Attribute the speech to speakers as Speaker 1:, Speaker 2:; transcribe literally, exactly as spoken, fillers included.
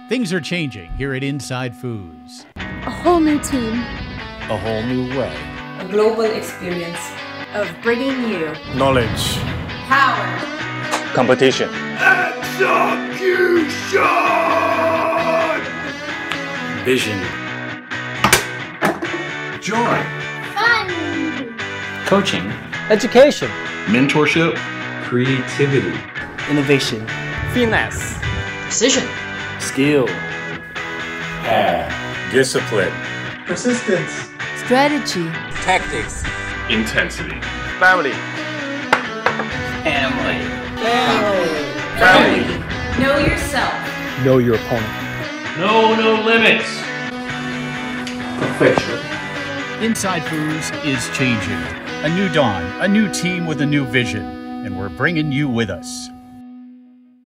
Speaker 1: Things are changing here at InsideFoos.
Speaker 2: A whole new team.
Speaker 3: A whole new way.
Speaker 4: A global experience
Speaker 2: of bringing you
Speaker 3: knowledge,
Speaker 4: power,
Speaker 3: competition,
Speaker 5: execution,
Speaker 3: vision,
Speaker 5: joy,
Speaker 2: fun,
Speaker 3: coaching,
Speaker 6: education,
Speaker 5: mentorship, creativity,
Speaker 6: innovation, finesse,
Speaker 7: precision,
Speaker 3: skill,
Speaker 5: uh, discipline,
Speaker 8: persistence,
Speaker 2: strategy,
Speaker 6: tactics,
Speaker 5: intensity,
Speaker 3: family,
Speaker 6: family,
Speaker 5: family, family.
Speaker 4: Know yourself.
Speaker 6: Know your opponent.
Speaker 5: No, no limits.
Speaker 8: perfection.
Speaker 1: InsideFoos is changing. A new dawn, a new team with a new vision, and we're bringing you with us.